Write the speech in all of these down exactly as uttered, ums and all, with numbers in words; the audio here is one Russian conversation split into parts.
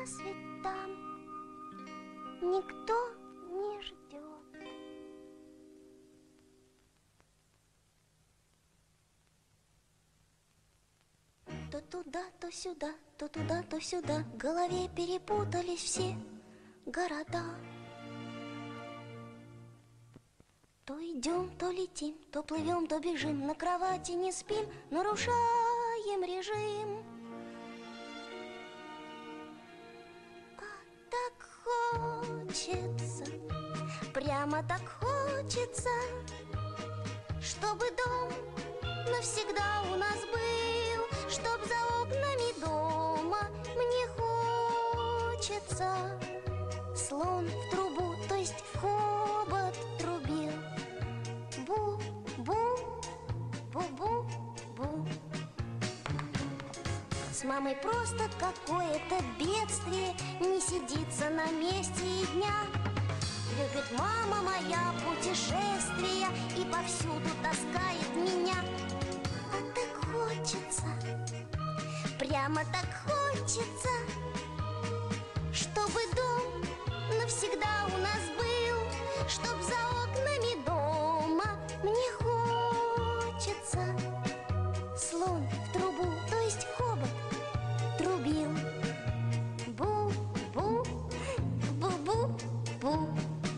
нас ведь там никто не ждет. То туда, то сюда, то туда, то сюда, в голове перепутались все города. То идем, то летим, то плывем, то бежим, на кровати не спим, нарушаем режим. А так хочется, прямо так хочется, чтобы дом навсегда у нас был, чтоб за окнами дома мне хочется. Слон в трубу, то есть в хобот трубил. Бу-бу, бу-бу-бу. С мамой просто какое-то бедствие, не сидится на месте и дня. Любит мама моя путешествия и повсюду таскает меня. А так хочется, прямо так хочется, чтобы дом навсегда у нас был, чтоб за окнами дома мне хочется. Слон в трубу, то есть в хобот трубил. Бу-бу, бу-бу-бу.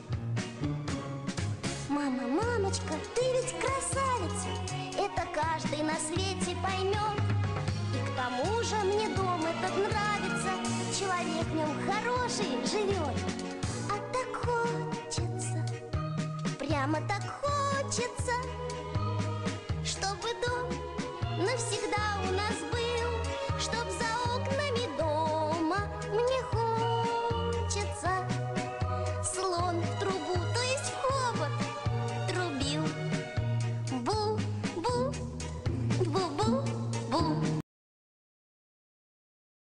Мама, мамочка, ты ведь красавица, это каждый на свете поймет. И к тому же мне дом этот нравится, человек в нем хороший живет. А так хочется, прямо так хочется,